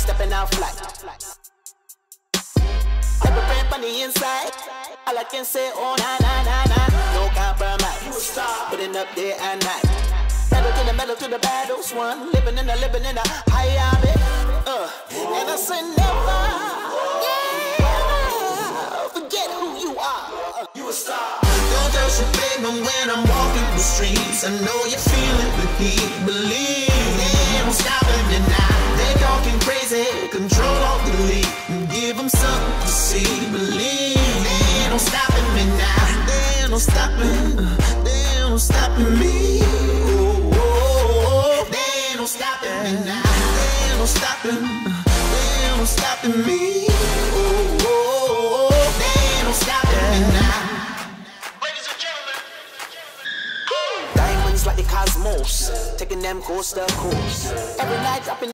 stepping out flat. Every brain on the inside. All I can say, oh na na na na. No compromise. You a star. Putting up day and night. Metal to the battles won. Living in the high of it. And I say never, yeah, forget who you are. You a star. Don't touch your baby when I'm walking the streets. I know you feel it, but he believe. They don't stop it now. They talking crazy, control all the lead. Give them something to see, believe. They don't stop me now. They don't stop it. They don't stop me. They don't stop me now. They don't stop it. They don't stop me. They don't stop me now. Ladies and gentlemen, diamonds like the cosmos, taking them coast to coast. Every night dropping